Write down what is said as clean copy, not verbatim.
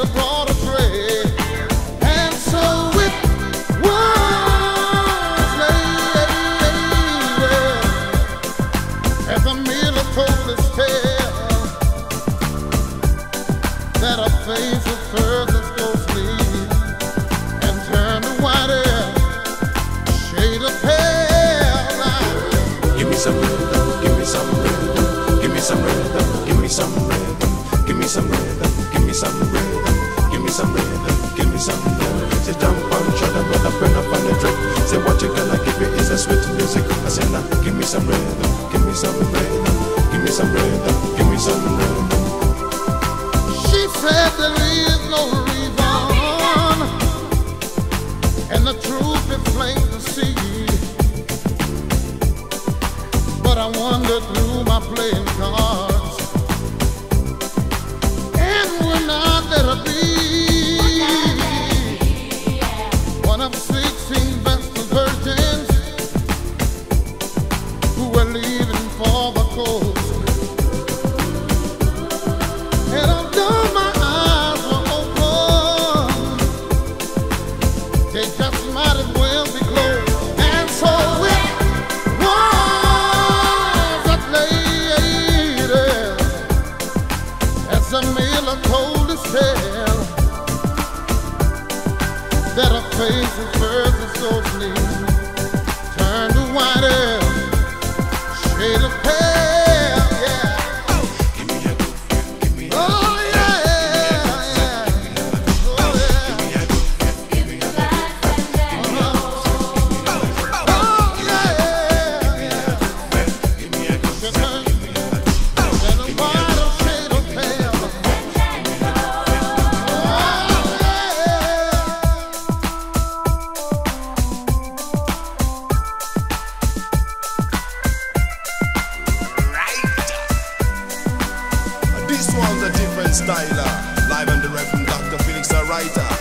a broader trade. And so it was lady, as Amelia told his tale, that her face was furthest ghostly and turned to whiter shade of pale. Give me some rhythm, give me some rhythm, give me some rhythm, give me some rhythm, give me some rhythm, give me some rhythm, give me some rhythm, give me some rhythm. Say jump on, shut up, brother, burn up on the track. Say what you gonna give me is a sweet music. I say now, give me some rhythm, give me some rhythm, give me some rhythm, give me some rhythm. She said there is no reason, and the truth is plain to see. But I wandered through my playing cards, and would not let her be one of 16 vestal virgins who were leaving for the coast. And although my eyes were open, they just might as well be closed. And so it was that lady, as Amelia told his tale, that her face was further so slim, turned to whiter shade of pale. Yeah. Give me a good friend, give me a Oh yeah, yeah. Oh yeah. give me a good friend, give me a good friend, Oh yeah, yeah. give me a good She friend, turned and a whiter shade of pale. Oh This one's a different style, live and direct from Dr. Felix the writer.